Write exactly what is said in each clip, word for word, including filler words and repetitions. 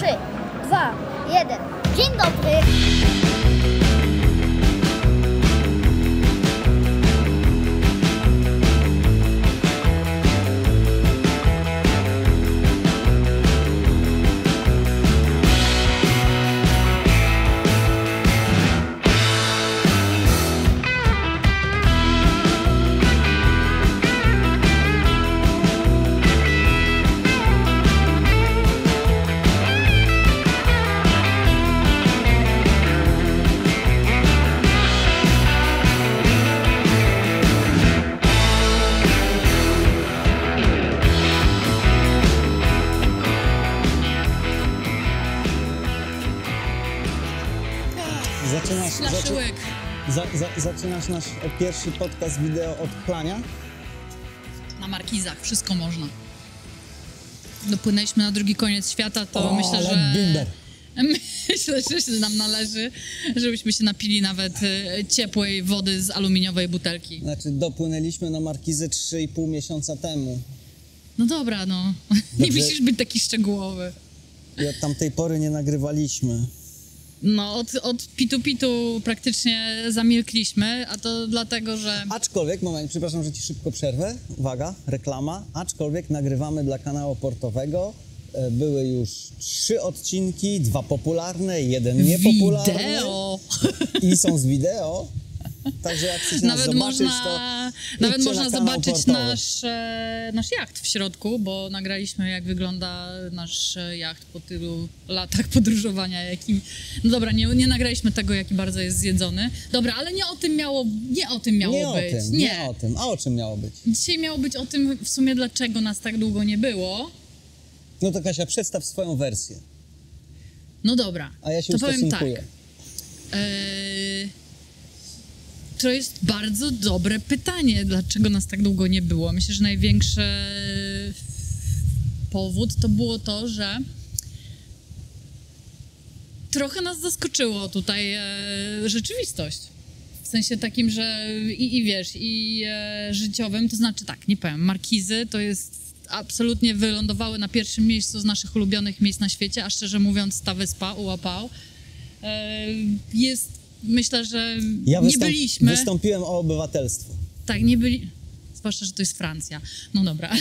trzy, dwa, jeden. Dzień dobry! Zaczynasz, zaczy, Łyk. za, za, zaczynasz nasz pierwszy podcast wideo od chlania? Na markizach, wszystko można. Dopłynęliśmy na drugi koniec świata, to O, myślę, ale że... bimber. Myślę, że się nam należy, żebyśmy się napili nawet e, ciepłej wody z aluminiowej butelki. Znaczy, dopłynęliśmy na markizę trzy i pół miesiąca temu. No dobra, no. Dobrze. Nie musisz być taki szczegółowy. I od tamtej pory nie nagrywaliśmy. No, od, od pitu-pitu praktycznie zamilkliśmy, a to dlatego, że... Aczkolwiek, moment, przepraszam, że ci szybko przerwę. Uwaga, reklama. Aczkolwiek nagrywamy dla kanału portowego. E, Były już trzy odcinki, dwa popularne, jeden niepopularny. Wideo! I są z wideo. Także jak chcecie nas Nawet zobaczyć, można, to nawet idźcie można na kanał zobaczyć portowy. nasz, e, nasz jacht w środku, bo nagraliśmy, jak wygląda nasz e, jacht po tylu latach podróżowania, jakim... No dobra, nie, nie nagraliśmy tego, jaki bardzo jest zjedzony. Dobra, ale nie o tym miało, nie o tym miało Nie o być. tym, nie o tym. A o czym miało być? Dzisiaj miało być o tym w sumie, dlaczego nas tak długo nie było. No to Kasia, przedstaw swoją wersję. No dobra, A ja się to powiem tak. ustosunkuję. Eee, to jest bardzo dobre pytanie, dlaczego nas tak długo nie było. Myślę, że największy powód to było to, że trochę nas zaskoczyło tutaj e, rzeczywistość. W sensie takim, że i, i wiesz, i e, życiowym, to znaczy tak, nie powiem, markizy to jest absolutnie wylądowały na pierwszym miejscu z naszych ulubionych miejsc na świecie, a szczerze mówiąc ta wyspa, Ułapał, e, jest, myślę, że Ja nie wystąp- byliśmy... wystąpiłem o obywatelstwo. Tak, nie byli... Zwłaszcza, że to jest Francja. No dobra.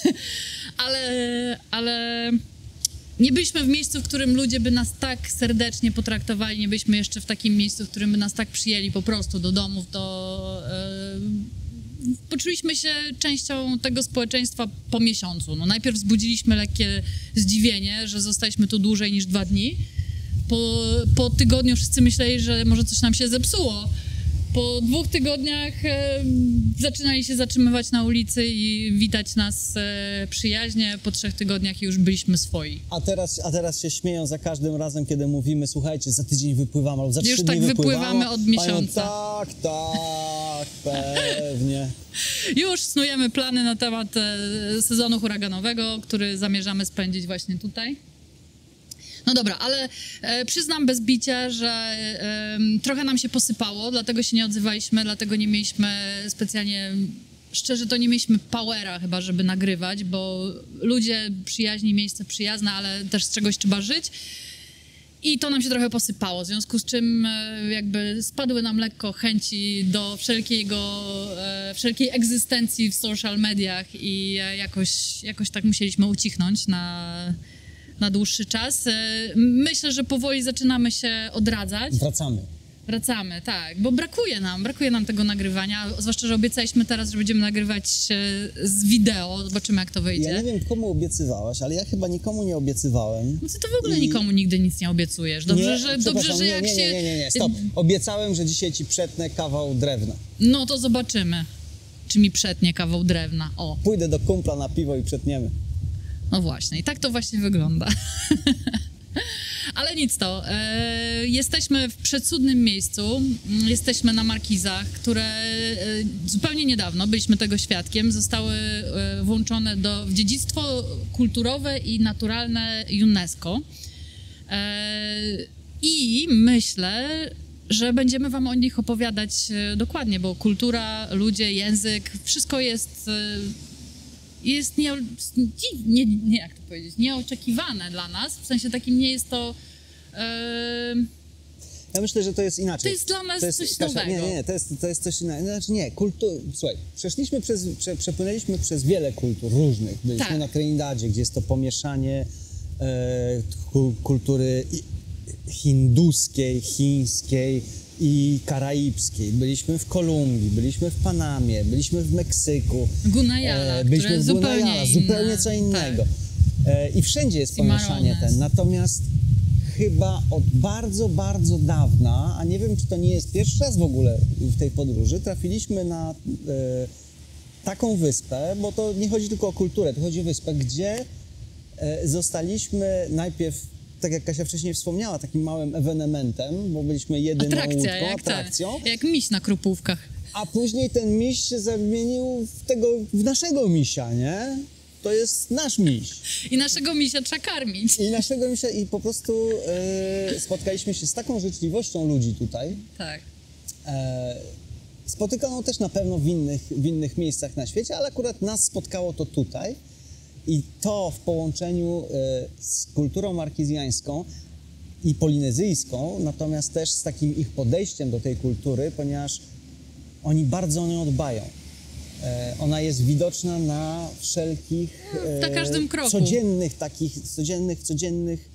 ale, ale nie byliśmy w miejscu, w którym ludzie by nas tak serdecznie potraktowali, nie byliśmy jeszcze w takim miejscu, w którym by nas tak przyjęli po prostu do domów, do... Yy, poczuliśmy się częścią tego społeczeństwa po miesiącu. No, najpierw wzbudziliśmy lekkie zdziwienie, że zostaliśmy tu dłużej niż dwa dni. Po, po tygodniu wszyscy myśleli, że może coś nam się zepsuło. Po dwóch tygodniach e, zaczynali się zatrzymywać na ulicy i witać nas e, przyjaźnie. Po trzech tygodniach już byliśmy swoi. A teraz, a teraz się śmieją za każdym razem, kiedy mówimy, słuchajcie, za tydzień wypływamy, albo za Już trzy tak dni wypływamy od miesiąca. Mają, tak, tak, pewnie. Już snujemy plany na temat e, sezonu huraganowego, który zamierzamy spędzić właśnie tutaj. No dobra, ale e, przyznam bez bicia, że e, trochę nam się posypało, dlatego się nie odzywaliśmy, dlatego nie mieliśmy specjalnie, szczerze to nie mieliśmy powera chyba, żeby nagrywać, bo ludzie przyjaźni, miejsce przyjazne, ale też z czegoś trzeba żyć. I to nam się trochę posypało, w związku z czym e, jakby spadły nam lekko chęci do wszelkiego, e, wszelkiej egzystencji w social mediach i e, jakoś, jakoś tak musieliśmy ucichnąć na... na dłuższy czas. Myślę, że powoli zaczynamy się odradzać. Wracamy. Wracamy, tak, bo brakuje nam, brakuje nam tego nagrywania, zwłaszcza, że obiecaliśmy teraz, że będziemy nagrywać z wideo, zobaczymy jak to wyjdzie. Ja nie wiem, komu obiecywałaś, ale ja chyba nikomu nie obiecywałem. No ty to w ogóle I... nikomu nigdy nic nie obiecujesz. Dobrze, nie, że, dobrze, że nie, jak nie, się... nie, nie, nie, nie, stop. Obiecałem, że dzisiaj ci przetnę kawał drewna. No to zobaczymy, czy mi przetnie kawał drewna. O, Pójdę do kumpla na piwo i przetniemy. no właśnie, i tak to właśnie wygląda. Ale nic to, e, jesteśmy w przecudnym miejscu, jesteśmy na markizach, które e, zupełnie niedawno, byliśmy tego świadkiem, zostały e, włączone do, w dziedzictwo kulturowe i naturalne UNESCO. E, I myślę, że będziemy wam o nich opowiadać e, dokładnie, bo kultura, ludzie, język, wszystko jest... E, jest nie, nie, nie, jak to powiedzieć, nieoczekiwane dla nas, w sensie takim nie jest to... Yy, Ja myślę, że to jest inaczej. To jest dla nas to jest, coś Kasia, nowego. Nie, nie, to jest, to jest coś innego. Znaczy nie, kultur... Słuchaj, przeszliśmy przez, prze, przepłynęliśmy przez wiele kultur różnych. Byliśmy Tak. na Trinidadzie, gdzie jest to pomieszanie e, ku- kultury i- hinduskiej, chińskiej i karaibskiej. Byliśmy w Kolumbii, byliśmy w Panamie, byliśmy w Meksyku. Gunayala, e, byliśmy które w zupełnie Gunayala, inne. zupełnie co innego. Tak. E, I wszędzie jest pomieszanie Cimarrones. ten. Natomiast chyba od bardzo, bardzo dawna, a nie wiem, czy to nie jest pierwszy raz w ogóle w tej podróży, trafiliśmy na e, taką wyspę, bo to nie chodzi tylko o kulturę, to chodzi o wyspę, gdzie e, zostaliśmy najpierw, tak jak Kasia wcześniej wspomniała, takim małym ewenementem, bo byliśmy jedyną Atrakcja, łódką, jak, atrakcją, Te, jak miś na krupówkach. a później ten miś się zamienił w, tego, w naszego misia, nie? To jest nasz miś. I naszego misia trzeba karmić. I naszego misia, i po prostu e, spotkaliśmy się z taką życzliwością ludzi tutaj. Tak. E, spotykaną też na pewno w innych, w innych miejscach na świecie, ale akurat nas spotkało to tutaj. I to w połączeniu e, z kulturą markizjańską i polinezyjską, natomiast też z takim ich podejściem do tej kultury, ponieważ oni bardzo o nią dbają. E, ona jest widoczna na wszelkich e, Na każdym kroku. codziennych takich, codziennych, codziennych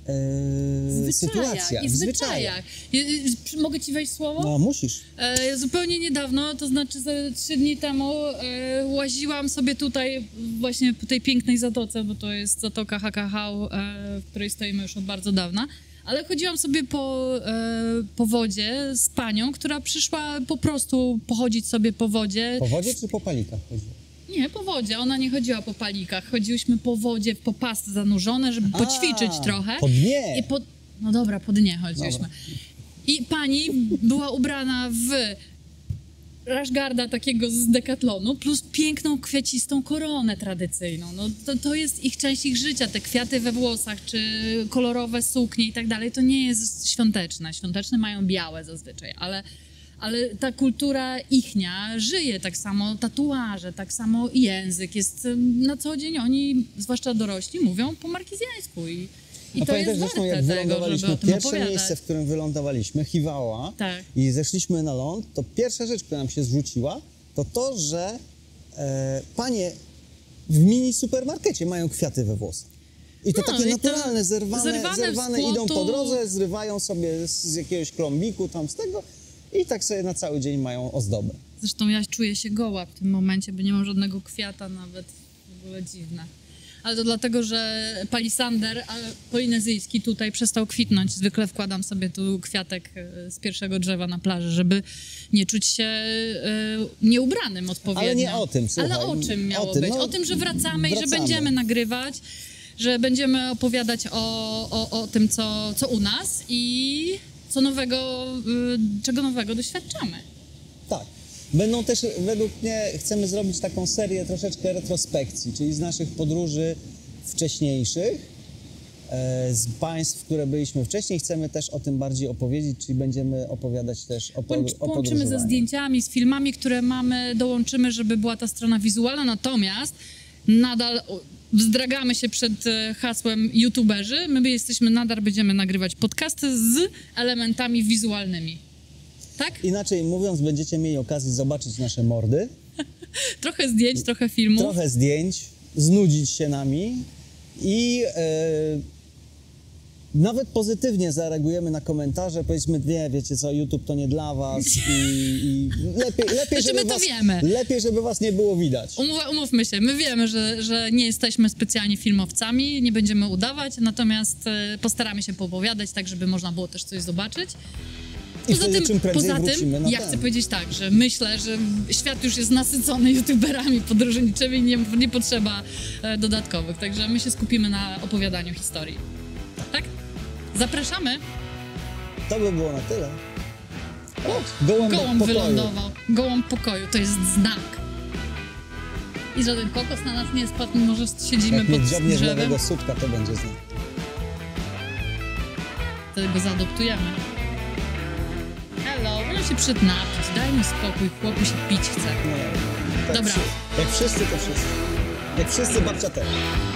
e, sytuacjach, I w w zwyczajach. Je- y, Mogę ci wejść słowo? No musisz. E, zupełnie niedawno, to znaczy ze trzy dni temu, e, łaziłam sobie tutaj właśnie po tej pięknej zatoce, bo to jest zatoka Hakahał, e, w której stoimy już od bardzo dawna. Ale chodziłam sobie po, e, po wodzie z panią, która przyszła po prostu pochodzić sobie po wodzie. Po wodzie czy po palikach chodzi? Nie, po wodzie. Ona nie chodziła po palikach. Chodziłyśmy po wodzie, po pasy zanurzone, żeby A, poćwiczyć trochę. po dnie. I po, no dobra, po dnie chodziłyśmy. Dobra. I pani była ubrana w rashgarda takiego z Decathlonu, plus piękną, kwiecistą koronę tradycyjną. No to, to jest ich część ich życia. Te kwiaty we włosach, czy kolorowe suknie i tak dalej, to nie jest świąteczne. Świąteczne mają białe zazwyczaj, ale... Ale ta kultura ichnia żyje, tak samo tatuaże, tak samo język jest ym, na co dzień. Oni, zwłaszcza dorośli, mówią po markizjańsku i, i A to pamiętasz jest zresztą, warte jak tego, żeby wylądowaliśmy, o tym pierwsze opowiadać. miejsce, w którym wylądowaliśmy, Chiwała, Tak. i zeszliśmy na ląd, to pierwsza rzecz, która nam się zwróciła, to to, że e, panie w mini supermarkecie mają kwiaty we włosach. I to No, takie i to naturalne, zerwane, zerwane zerwane z idą po płotu. drodze, zrywają sobie z, z jakiegoś klombiku tam z tego i tak sobie na cały dzień mają ozdobę. Zresztą ja czuję się goła w tym momencie, bo nie mam żadnego kwiata nawet. W ogóle dziwne. Ale to dlatego, że palisander a polinezyjski tutaj przestał kwitnąć. Zwykle wkładam sobie tu kwiatek e, z pierwszego drzewa na plaży, żeby nie czuć się e, nieubranym odpowiednio. Ale nie o tym, słuchaj. Ale o czym miało O tym, być? no, o tym, że wracamy, i że wracamy. będziemy nagrywać, że będziemy opowiadać o, o, o tym, co, co u nas i co nowego, y, czego nowego doświadczamy. Tak. Będą też, według mnie, chcemy zrobić taką serię troszeczkę retrospekcji, czyli z naszych podróży wcześniejszych, e, z państw, które byliśmy wcześniej. Chcemy też o tym bardziej opowiedzieć, czyli będziemy opowiadać też o, po, Połącz- o Połączymy ze podróżowaniu. zdjęciami, z filmami, które mamy, dołączymy, żeby była ta strona wizualna, natomiast nadal o, wzdragamy się przed e, hasłem youtuberzy. My jesteśmy, nadal będziemy nagrywać podcasty z elementami wizualnymi. Tak? Inaczej mówiąc, będziecie mieli okazję zobaczyć nasze mordy, Trochę zdjęć, trochę filmów. trochę zdjęć, znudzić się nami i e, nawet pozytywnie zareagujemy na komentarze, powiedzmy, nie, wiecie co, YouTube to nie dla was i, i lepiej, lepiej, Znaczy, my żeby to was, wiemy. lepiej, żeby was nie było widać. Umów, umówmy się, my wiemy, że, że nie jesteśmy specjalnie filmowcami, nie będziemy udawać, natomiast e, postaramy się poopowiadać, tak żeby można było też coś zobaczyć. I wtedy czym prędzej poza wrócimy tym na ja ten. chcę powiedzieć tak, że myślę, że świat już jest nasycony youtuberami podróżniczymi, nie, nie potrzeba e, dodatkowych, także my się skupimy na opowiadaniu historii. Tak? Zapraszamy. To by było na tyle. O, gołąb, Gołąb pokoju. wylądował. Gołąb pokoju, to jest znak. I żaden kokos na nas nie spadł, mimo że siedzimy Jak nie pod dziobniesz drzewem. nowego słupka, to będzie znak. Wtedy go zaadoptujemy. Hello, wolę się przed napić, daj mi spokój, chłopu się pić chce. No, tak Dobra. wszy- Jak wszyscy, to wszyscy. Jak wszyscy, babcia też.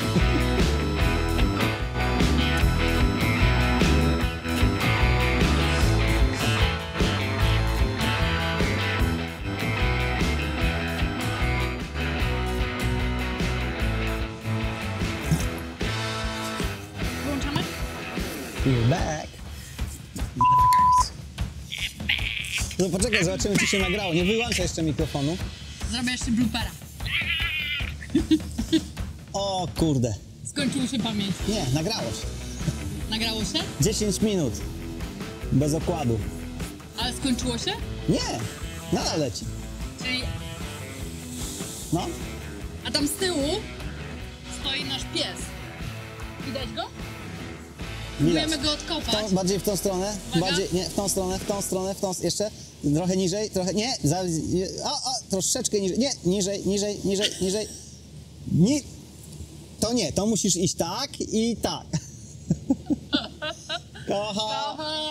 Wyłączamy? You're back. No poczekaj, zobaczymy, czy się nagrało. Nie wyłączaj jeszcze mikrofonu. Zrobię jeszcze bloopera. O kurde. Skończyła się pamięć. Nie, nagrało się. Nagrało się? dziesięć minut. Bez okładu. Ale skończyło się? Nie, nadal leci. Czyli... No. A tam z tyłu stoi nasz pies. Widać go? Próbujemy Widać. go W odkopać. tą, bardziej w tą stronę, Uwaga. bardziej, nie, w tą stronę, w tą stronę, w tą, jeszcze, trochę niżej, trochę, nie, za, a, a, troszeczkę niżej, nie, niżej, niżej, niżej, niżej, ni, to nie, to musisz iść tak i tak. Kocha. Aha.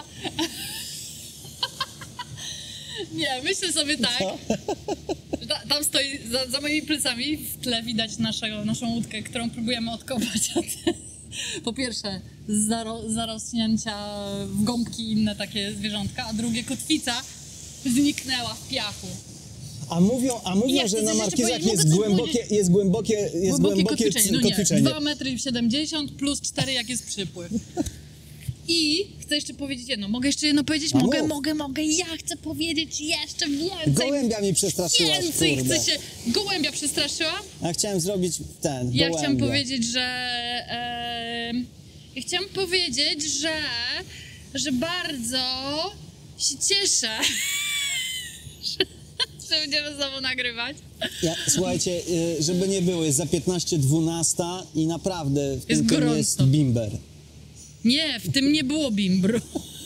Nie, myślę sobie tak, Co? że ta, tam stoi, za, za moimi plecami w tle widać naszego, naszą łódkę, którą próbujemy odkopać. A ty, po pierwsze zaro, zarośnięcia w gąbki i inne takie zwierzątka, a drugie kotwica zniknęła w piachu. A mówią, a mówią, Ja że chcę na coś markizach jeszcze jest powiedzieć. Mogę coś głębokie, jest głębokie, jest Głębokie głębokie kotwiczenie, no nie, kotwiczenie. dwa metry siedemdziesiąt plus cztery jak jest przypływ. I chcę jeszcze powiedzieć jedno, mogę jeszcze jedno powiedzieć? A Mogę, mów. mogę, mogę, ja chcę powiedzieć jeszcze więcej. Gołębia mi przestraszyłaś, Więcej kurde. chcę się... Gołębia przestraszyła? Ja chciałem zrobić ten, Ja gołębia. chciałam powiedzieć, że... E, ja chciałam powiedzieć, że... że bardzo się cieszę, że, że będziemy znowu nagrywać. Ja, słuchajcie, y, żeby nie było, jest za piętnaście dwanaście i naprawdę w Jest tym filmie gorąco. jest bimber. Nie, w tym nie było bimbru.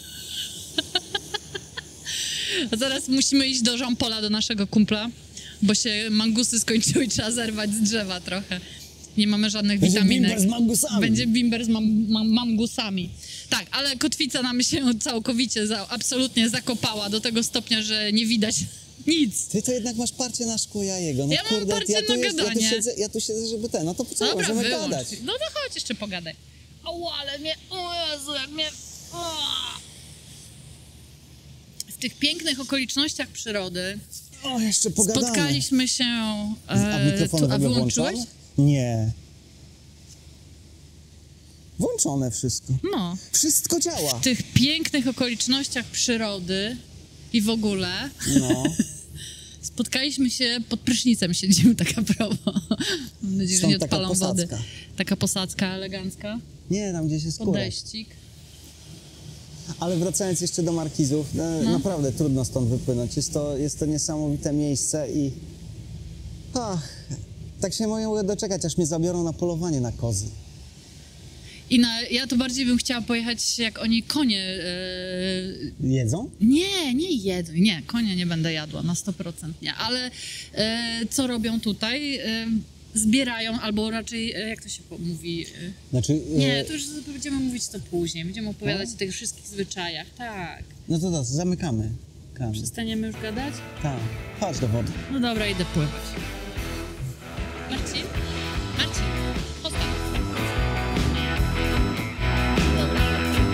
A zaraz musimy iść do Jean-Paula, do naszego kumpla, bo się mangusy skończyły i trzeba zerwać z drzewa trochę. Nie mamy żadnych Będzie witaminek. bimber z mangusami. Będzie bimber z mam, mam, mangusami. Tak, ale kotwica nam się całkowicie, za, absolutnie zakopała do tego stopnia, że nie widać nic. Ty to jednak masz parcie na szkło jajego. No Ja mam kurde, parcie ja tu, na jest, ja, tu gadanie. siedzę, ja tu siedzę, żeby ten, no to po co Dobra, możemy wyłącz. gadać? No to chodź jeszcze pogadaj. O, ale mnie, o Jezu, jak mnie... O. W tych pięknych okolicznościach przyrody O, jeszcze pogadamy. spotkaliśmy się... A e, mikrofon tu, w a ogóle wyłączyłeś? włączony? Nie. Włączone wszystko. No. Wszystko działa. W tych pięknych okolicznościach przyrody i w ogóle No. spotkaliśmy się, pod prysznicem siedzimy, tak a propos. Mam nadzieję, że Stąd nie taka odpalą wody. posadzka. Taka posadzka elegancka. Nie, tam gdzieś jest kurek. Podejścik. Ale wracając jeszcze do markizów, no. naprawdę trudno stąd wypłynąć. Jest to, jest to niesamowite miejsce i ach, tak się mogę doczekać, aż mnie zabiorą na polowanie na kozy. I na, ja to bardziej bym chciała pojechać, jak oni konie... E, Jedzą? nie, nie jedzą. Nie, konia nie będę jadła, na sto procent nie. Ale e, co robią tutaj? E, zbierają, albo raczej, e, jak to się po- mówi... E, Znaczy, nie, e, to już będziemy mówić to później. Będziemy opowiadać No. o tych wszystkich zwyczajach. Tak. no to to, zamykamy. Kamy. Przestaniemy już gadać? Tak, chodź do wody. No dobra, idę pływać. Marcin? Marcin, postaw. Dobra.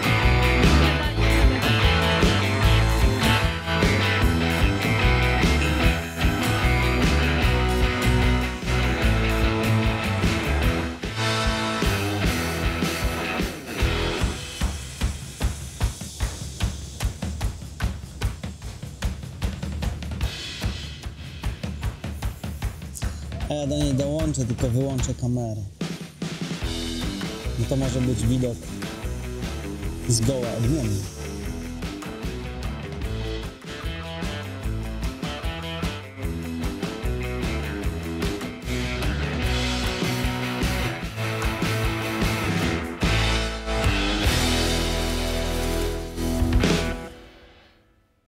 A ja do niej dołączę, tylko wyłączę kamerę. No to może być widok zgoła odmienny.